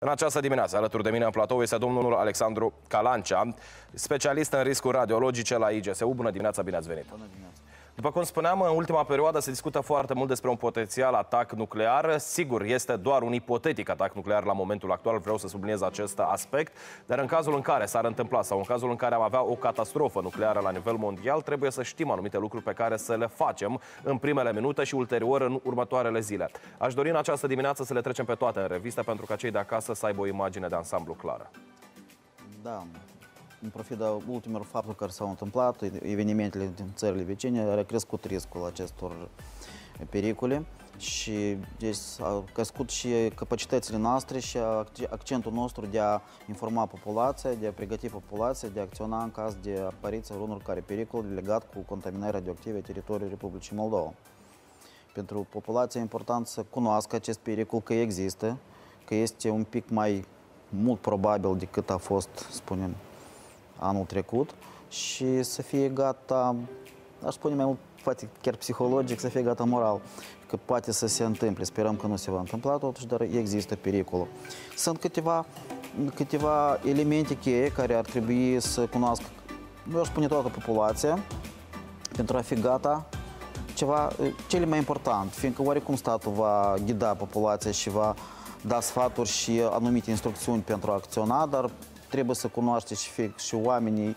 În această dimineață, alături de mine în platou, este domnul Alexandru Calancea, specialist în riscuri radiologice la IGSU. Bună dimineața, bine ați venit! Bună dimineața! După cum spuneam, în ultima perioadă se discută foarte mult despre un potențial atac nuclear. Sigur, este doar un ipotetic atac nuclear la momentul actual, vreau să subliniez acest aspect, dar în cazul în care s-ar întâmpla sau în cazul în care am avea o catastrofă nucleară la nivel mondial, trebuie să știm anumite lucruri pe care să le facem în primele minute și ulterior în următoarele zile. Aș dori în această dimineață să le trecem pe toate în revistă pentru ca cei de acasă să aibă o imagine de ansamblu clară. Da. În profida ultimelor fapte care s-au întâmplat, evenimentele din țările vecine, a crescut riscul acestor pericole și deci au crescut și capacitățile noastre și accentul nostru de a informa populația, de a pregăti populația, de a acționa în caz de apariția unor care pericol legat cu contaminări radioactive a teritoriului Republicii Moldova. Pentru populație e important să cunoască acest pericol, că există, că este un pic mai mult probabil decât a fost, spunem, anul trecut și să fie gata, aș spune mai mult, poate chiar psihologic, să fie gata moral, că poate să se întâmple. Sperăm că nu se va întâmpla totuși, dar există pericolul. Sunt câteva elemente cheie care ar trebui să cunoască, eu aș spune toată populația, pentru a fi gata cele mai important, fiindcă oricum statul va ghida populația și va da sfaturi și anumite instrucțiuni pentru a acționa, dar trebuie să cunoaște și oamenii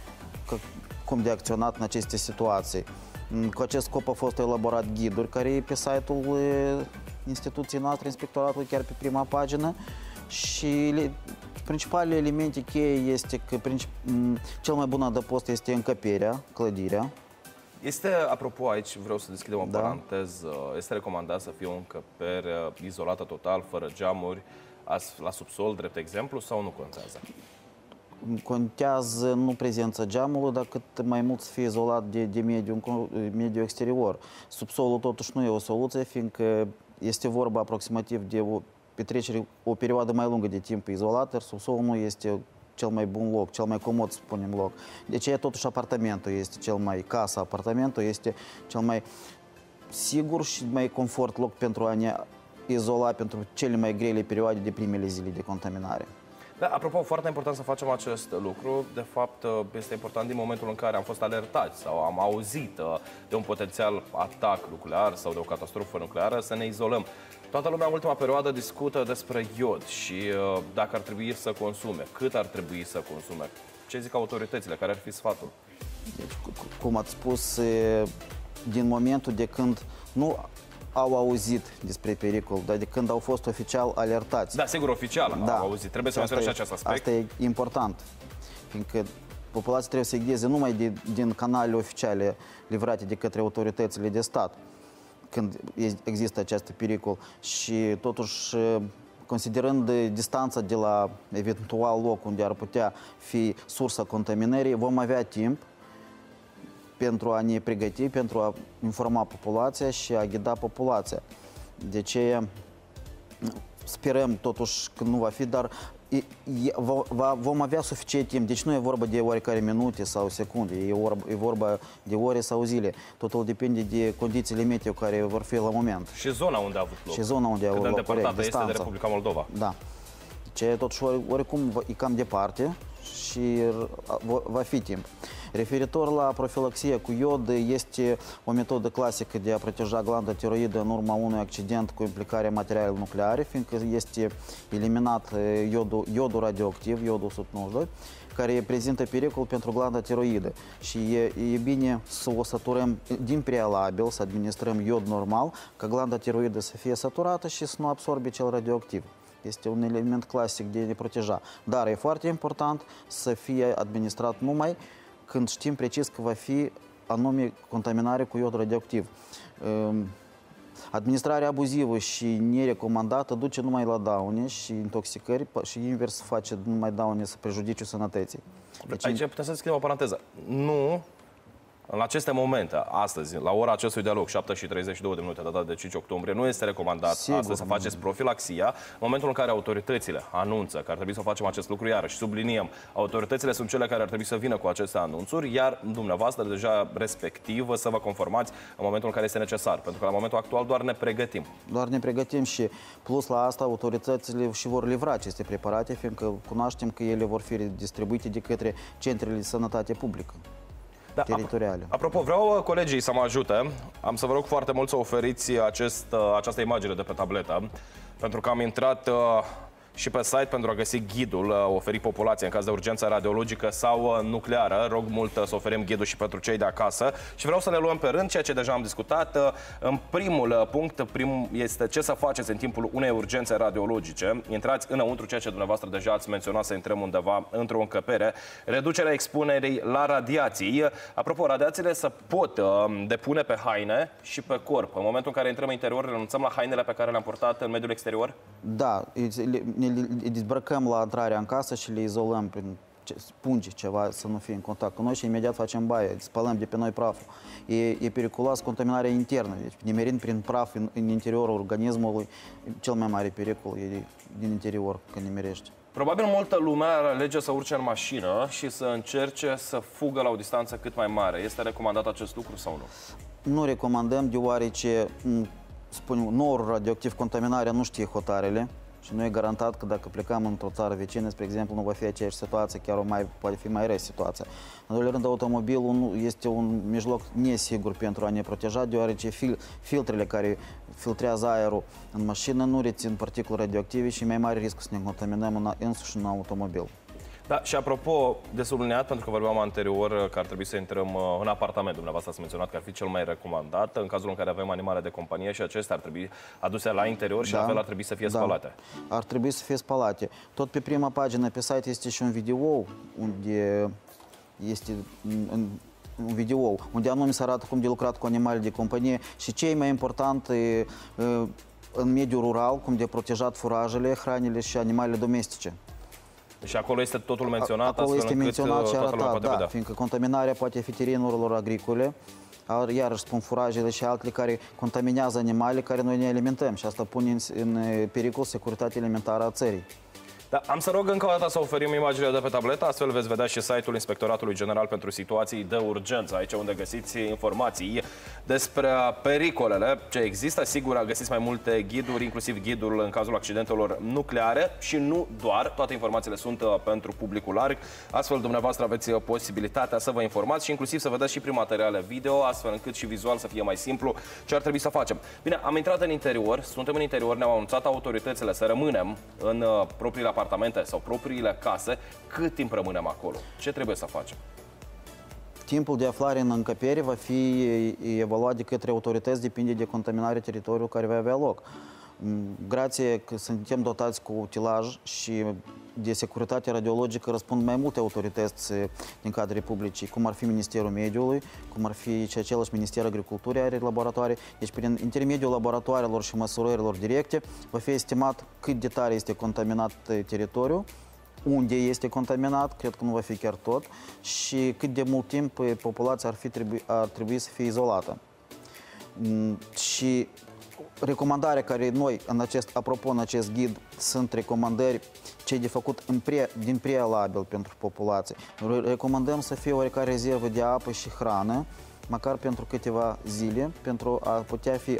cum de acționat în aceste situații. Cu acest scop au fost elaborat ghiduri care e pe site-ul instituției noastre, inspectoratul, chiar pe prima pagină și principalele elemente cheie este că cel mai bun adăpost este încăperea, clădirea. Este, apropo, aici vreau să deschidem o paranteză, este recomandat să fie o încăpere izolată total, fără geamuri, la subsol, drept exemplu, sau nu contează? Contează nu prezența geamului, dar cât mai mult să fie izolat de mediul exterior. Subsolul totuși nu e o soluție, fiindcă este vorba aproximativ de o perioadă mai lungă de timp izolat, dar subsolul nu este cel mai bun loc, cel mai comod, să spunem, loc. De aceea totuși apartamentul este apartamentul este cel mai sigur și mai confort loc pentru a ne izola pentru cele mai grele perioade de primele zile de contaminare. Da, apropo, foarte important să facem acest lucru. De fapt, este important din momentul în care am fost alertați sau am auzit de un potențial atac nuclear sau de o catastrofă nucleară, să ne izolăm. Toată lumea în ultima perioadă discută despre iod și dacă ar trebui să consume, cât ar trebui să consume. Ce zic autoritățile? Care ar fi sfatul? Deci, cum ați spus, din momentul de când nu au auzit despre pericol, dar de când au fost oficial alertați. Da, sigur, oficial au auzit. Trebuie să menționăm și acest aspect. Asta e important, fiindcă populația trebuie să ghideze numai din canalele oficiale livrate de către autoritățile de stat, când există acest pericol. Și totuși, considerând distanța de la eventual loc unde ar putea fi sursa contaminării, vom avea timp pentru a ne pregăti, pentru a informa populația și a ghida populația. De ce sperăm totuși că nu va fi, dar vom avea suficient timp. Deci nu e vorba de oricare minute sau secunde, e vorba de ore sau zile. Totul depinde de condițiile meteo care vor fi la moment. Și zona unde a avut loc. Și zona unde a avut loc, corect, îndepărtată este de Republica Moldova. Da. Deci totuși oricum e cam departe și va fi timp. Referitor la profilaxia cu iod, este o metodă clasică de a proteja glanda tiroidă în urma unui accident cu implicarea materialelor nucleare, fiindcă este eliminat iodul radioactiv, iodul 192, care prezintă pericol pentru glanda tiroidă. Și e bine să o saturăm din prealabil, să administrăm iod normal, ca glanda tiroidă să fie saturată și să nu absorbe cel radioactiv. Este un element clasic de a ne proteja. Dar e foarte important să fie administrat numai când știm precis că va fi anume contaminare cu iod radioactiv. Administrarea abuzivă și nerecomandată duce numai la daune și intoxicări și invers face numai daune să prejudiciu sănătății. Deci, aici putem să deschidem o paranteză. Nu În aceste momente, astăzi, la ora acestui dialog, 7:32 data de 5 octombrie, nu este recomandat astăzi să faceți profilaxia. În momentul în care autoritățile anunță că ar trebui să facem acest lucru, iarăși subliniem, autoritățile sunt cele care ar trebui să vină cu aceste anunțuri, iar dumneavoastră deja respectiv să vă conformați în momentul în care este necesar. Pentru că la momentul actual doar ne pregătim. Doar ne pregătim și plus la asta autoritățile și vor livra aceste preparate, fiindcă cunoaștem că ele vor fi distribuite de către centrele de sănătate publică. Da, teritoriale. Apropo, vreau colegii să mă ajute. Am să vă rog foarte mult să oferiți această imagine de pe tabletă, pentru că am intrat și pe site pentru a găsi ghidul oferit populației în caz de urgență radiologică sau nucleară. Rog mult să oferim ghidul și pentru cei de acasă. Și vreau să le luăm pe rând, ceea ce deja am discutat. În primul punct, este ce să faceți în timpul unei urgențe radiologice. Intrați înăuntru, ceea ce dumneavoastră deja ați menționat, să intrăm undeva într-o încăpere. Reducerea expunerii la radiații. Apropo, radiațiile se pot depune pe haine și pe corp. În momentul în care intrăm în interior, renunțăm la hainele pe care le-am purtat în mediul exterior? Da, ne dezbrăcăm la intrarea în casă și le izolăm prin spungi ceva să nu fie în contact cu noi și imediat facem baie, spălăm de pe noi praful. E periculos contaminarea internă, deci nimerind prin praf în interiorul organismului, cel mai mare pericol e din interior când nimerești. Probabil multă lume ar alege să urce în mașină și să încerce să fugă la o distanță cât mai mare. Este recomandat acest lucru sau nu? Nu recomandăm, deoarece norul radioactiv, contaminarea nu știe hotarele. Și nu e garantat că dacă plecăm într-o țară vecină, spre exemplu, nu va fi aceeași situație, chiar poate fi mai rea situația. În doilea rând, automobilul este un mijloc nesigur pentru a ne proteja, deoarece filtrele care filtrează aerul în mașină nu rețin particule radioactive și mai mare risc să ne contaminăm însuși în automobil. Da, și apropo de subliniat, pentru că vorbeam anterior că ar trebui să intrăm în apartament, dumneavoastră ați menționat că ar fi cel mai recomandat în cazul în care avem animale de companie și acestea ar trebui aduse la interior și la fel ar trebui să fie spălate. Ar trebui să fie spălate. Tot pe prima pagină pe site este și un video unde este unde anume se arată cum de lucrat cu animale de companie și ce e mai important în mediul rural, cum de protejat furajele, hranele și animalele domestice. Și acolo este totul menționat, acolo este menționat și arătat, da, fiindcă contaminarea poate fi terenurilor agricole, iarăși spun furajele și altele care contaminează animale care noi ne alimentăm și asta pune în pericol securitatea alimentară a țării. Da, am să rog încă o dată să oferim imaginile de pe tabletă, astfel veți vedea și site-ul Inspectoratului General pentru Situații de Urgență, aici unde găsiți informații despre pericolele ce există. Sigur, găsiți mai multe ghiduri, inclusiv ghidul în cazul accidentelor nucleare și nu doar, toate informațiile sunt pentru publicul larg, astfel dumneavoastră aveți posibilitatea să vă informați și inclusiv să vedeți și prin materiale video, astfel încât și vizual să fie mai simplu ce ar trebui să facem. Bine, am intrat în interior, suntem în interior, ne-au anunțat autoritățile să rămânem în propriile apartamente sau propriile case. Cât timp rămânem acolo? Ce trebuie să facem? Timpul de aflare în încăpere va fi evaluat de către autorități, depinde de contaminarea teritoriului care va avea loc. Grație că suntem dotați cu utilaj și de securitate radiologică răspund mai multe autorități din cadrul Republicii, cum ar fi Ministerul Mediului, cum ar fi și același Ministerul Agriculturii are laboratoare. Deci, prin intermediul laboratoarelor și măsurărilor directe, va fi estimat cât de tare este contaminat teritoriul, unde este contaminat, cred că nu va fi chiar tot, și cât de mult timp populația ar trebui să fie izolată. Și recomandarea care noi, apropo, în acest ghid, sunt recomandări ce de făcut din prealabil pentru populație. Recomandăm să fie oarecare rezervă de apă și hrană, măcar pentru câteva zile, pentru a putea fi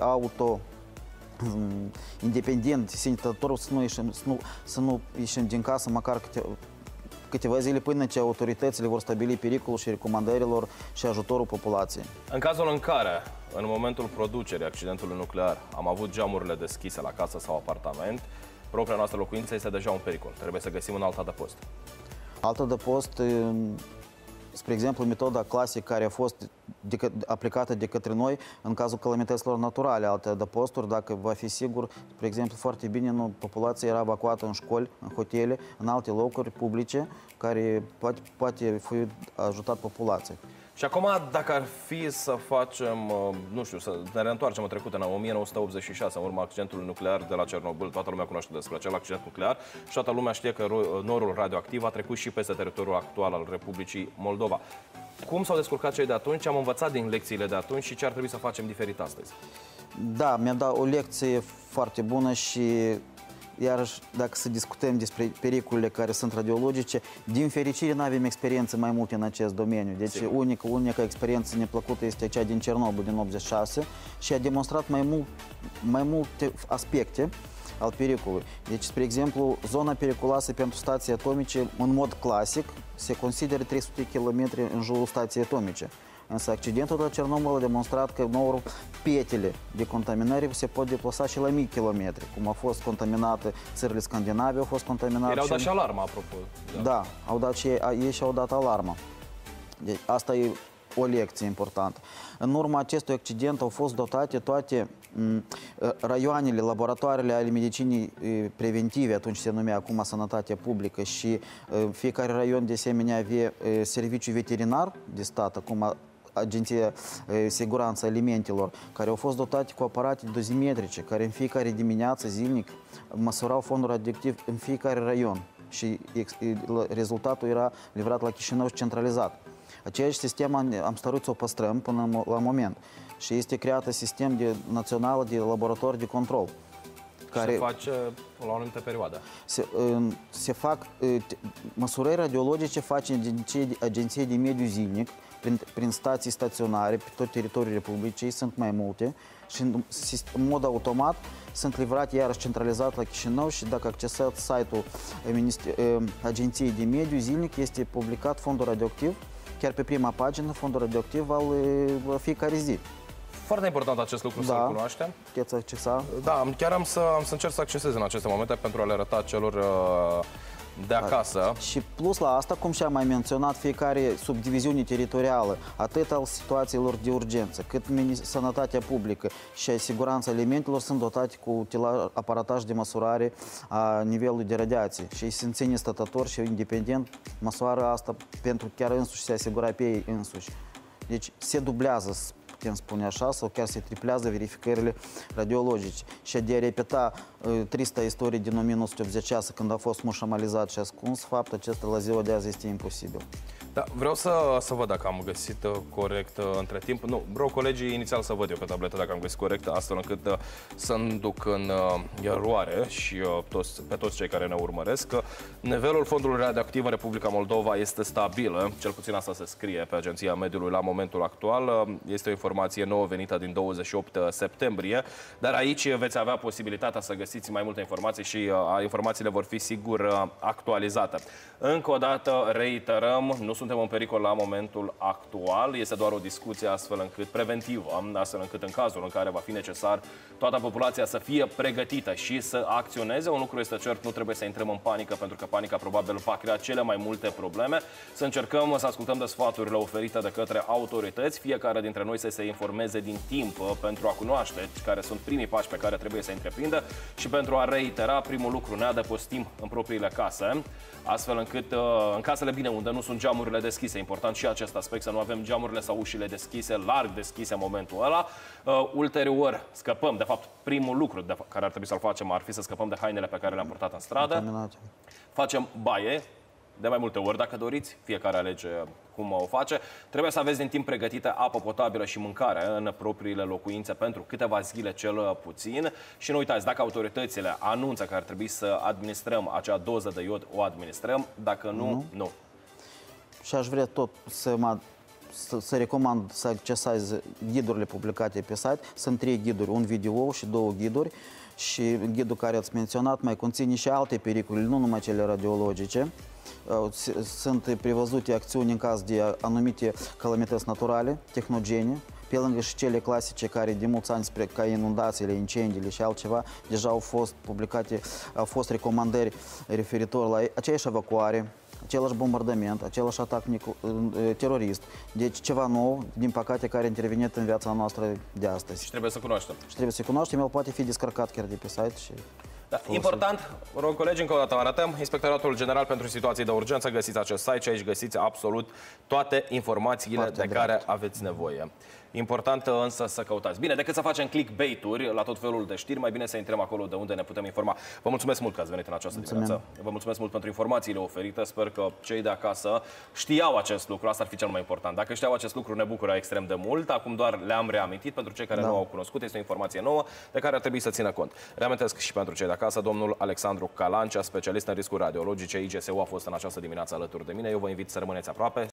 independent, sănător, să nu ieșim din casă măcar câteva zile până ce autoritățile vor stabili pericolul și recomandărilor și ajutorul populației. În cazul în care, în momentul producerii accidentului nuclear, am avut geamurile deschise la casă sau apartament, propria noastră locuință este deja un pericol. Trebuie să găsim un alt adăpost. Alt adăpost, spre exemplu, metoda clasică care a fost aplicată de către noi în cazul calamităților naturale, alte adăposturi, dacă va fi sigur, spre exemplu, foarte bine, populația era evacuată în școli, în hotele, în alte locuri publice, care poate fi ajutat populația. Și acum, dacă ar fi să facem, nu știu, să ne reîntoarcem în trecut, în 1986, în urma accidentului nuclear de la Cernobâl, toată lumea cunoaște despre acel accident nuclear și toată lumea știe că norul radioactiv a trecut și peste teritoriul actual al Republicii Moldova. Cum s-au descurcat cei de atunci, ce am învățat din lecțiile de atunci și ce ar trebui să facem diferit astăzi? Da, mi-a dat o lecție foarte bună și iarăși, dacă să discutăm despre pericolele care sunt radiologice, din fericire nu avem experiențe mai multe în acest domeniu. Deci unica experiență neplăcută este cea din Cernobâl din 86 și a demonstrat mai multe aspecte al pericolului. Deci, spre exemplu, zona periculoasă pentru stații atomice, în mod clasic, se consideră 300 km în jurul stației atomice. Însă accidentul de la Cernobâl a demonstrat că nouă petele de contaminare se pot deplasa și la 1000 km. Cum a fost contaminate țările scandinave, au fost contaminate. Ei au dat și alarma, apropo. Da, au dat și ei și-au dat alarma. Deci, asta e o lecție importantă. În urma acestui accident au fost dotate toate raioanele, laboratoarele ale medicinii preventive, atunci se numea acum Sănătatea Publică, și fiecare raion de asemenea avea serviciu veterinar de stat, acum Agenția Siguranța Alimentelor, care au fost dotate cu aparate dozimetrice, care în fiecare dimineață, zilnic, măsurau fondul radioactiv în fiecare raion și rezultatul era livrat la Chișinău și centralizat. Același sistem am stăruit să o păstrăm până la moment și este creat sistem național de laborator de control. Care se face la o anumită perioadă. Se fac măsurări radiologice, face agenții de mediu zilnic, prin stații staționare, pe tot teritoriul Republicii, sunt mai multe și în mod automat sunt livrate iarăși centralizat la Chișinău și dacă accesați site-ul Agenției de Mediu zilnic, este publicat fondul radioactiv, chiar pe prima pagină, fondul radioactiv al fiecare zi. Foarte important acest lucru să-l cunoaștem. Puteți accesa? Da, chiar am să încerc să accesez în aceste momente pentru a le arăta celor de acasă. Și plus la asta, cum și-am mai menționat, fiecare subdiviziune teritorială, atât al situațiilor de urgență, cât Sănătatea Publică și Siguranța Alimentelor sunt dotate cu aparataj de măsurare a nivelului de radiație și se ține stătător și independent măsoară asta pentru chiar însuși se asigura pe ei însuși. Deci se dublează, putem spune așa, sau chiar se triplează verificările radiologice. Și de a repeta 300 istorii din 1986, când a fost mușamalizat și ascuns, fapt acesta la ziua de azi este imposibil. Da, vreau să văd dacă am găsit corect între timp. Nu, vreau colegii inițial să văd eu pe tabletă dacă am găsit corect, astfel încât să-mi duc în eroare și pe toți cei care ne urmăresc. Nivelul fondului radioactiv în Republica Moldova este stabil, cel puțin asta se scrie pe Agenția Mediului la momentul actual. Este o informație nouă venită din 28 septembrie, dar aici veți avea posibilitatea să găsiți mai multe informații și informațiile vor fi sigur actualizate. Încă o dată reiterăm, nu suntem în pericol la momentul actual, este doar o discuție astfel încât preventivă, astfel încât în cazul în care va fi necesar toată populația să fie pregătită și să acționeze. Un lucru este cert, nu trebuie să intrăm în panică, pentru că panica probabil va crea cele mai multe probleme. Să încercăm să ascultăm de sfaturile oferite de către autorități, fiecare dintre noi să se informeze din timp pentru a cunoaște care sunt primii pași pe care trebuie să întreprindă și pentru a reitera primul lucru, ne adăpostim în propriile case, astfel încât în casele bine unde nu sunt geamurile deschise, important și acest aspect, să nu avem geamurile sau ușile deschise, larg deschise în momentul ăla. Ulterior scăpăm, de fapt primul lucru care ar trebui să-l facem ar fi să scăpăm de hainele pe care le-am purtat în stradă. Facem baie, de mai multe ori dacă doriți, fiecare alege cum o face. Trebuie să aveți din timp pregătită apă potabilă și mâncare în propriile locuințe pentru câteva zile cel puțin. Și nu uitați, dacă autoritățile anunță că ar trebui să administrăm acea doză de iod, o administrăm, dacă nu, nu. Și aș vrea tot să recomand să accesați ghidurile publicate pe site. Sunt 3 ghiduri, un video și 2 ghiduri. Și ghidul care ați menționat mai conține și alte pericole, nu numai cele radiologice. Sunt prevăzute acțiuni în caz de anumite calamități naturale, tehnogene, pe lângă și cele clasice care de mulți ani, ca inundațiile, incendiile și altceva, deja au fost publicate, au fost recomandări referitor la aceeași evacuare, același bombardament, același atac terorist. Deci ceva nou, din păcate, care a intervenit în viața noastră de astăzi. Și trebuie să cunoaștem. Și trebuie să cunoaștem, el poate fi descărcat chiar de pe site și... Da, important, rog colegi, încă o dată arătăm, Inspectoratul General pentru Situații de Urgență, găsiți acest site și aici găsiți absolut toate informațiile de care aveți nevoie. Important însă să căutați. Bine, decât să facem clickbait-uri la tot felul de știri, mai bine să intrăm acolo de unde ne putem informa. Vă mulțumesc mult că ați venit în această dimineață. Vă mulțumesc mult pentru informațiile oferite. Sper că cei de acasă știau acest lucru. Asta ar fi cel mai important. Dacă știau acest lucru, ne bucură extrem de mult. Acum doar le-am reamintit. Pentru cei care nu au cunoscut, este o informație nouă de care ar trebui să țină cont. Reamintesc și pentru cei de acasă, domnul Alexandru Calancea, specialist în riscuri radiologice, IGSU, a fost în această dimineață alături de mine. Eu vă invit să rămâneți aproape.